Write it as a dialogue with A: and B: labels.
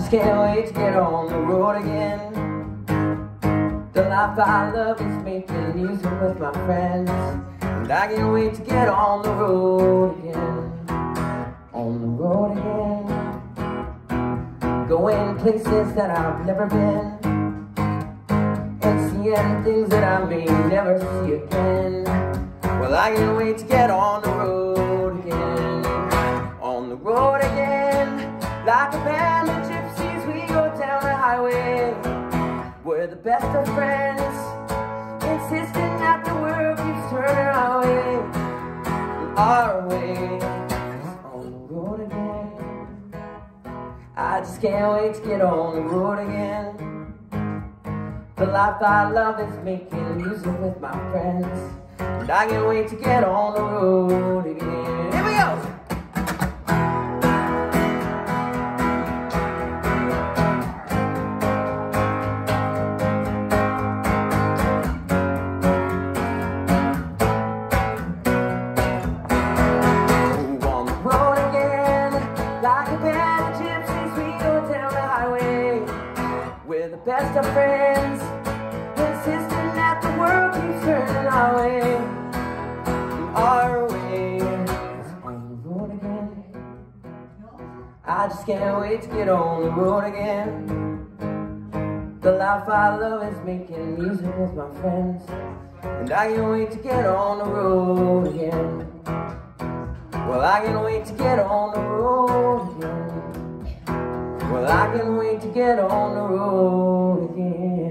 A: just can't wait to get on the road again. The life I love is making music with my friends, and I can't wait to get on the road again. On the road again, going places that I've never been, and seeing things that I may never see again. Well, I can't wait to get on the road again. On the road again, like a band of gypsies, we go down the highway. We're the best of friends, insisting that the world keeps turning our way. Our way. On the road again, I just can't wait to get on the road again. The life I love is making music with my friends, and I can't wait to get on the road again. Here we go! On the road again, like a band of gypsies, we go down the highway. We're the best of friends, insisting that the world keeps turning our way. Our way. On the road again, I just can't wait to get on the road again. The life I love is making music with my friends, and I can't wait to get on the road again. Well, I can't wait to get on the road again. Well, I can't wait to get on the road again.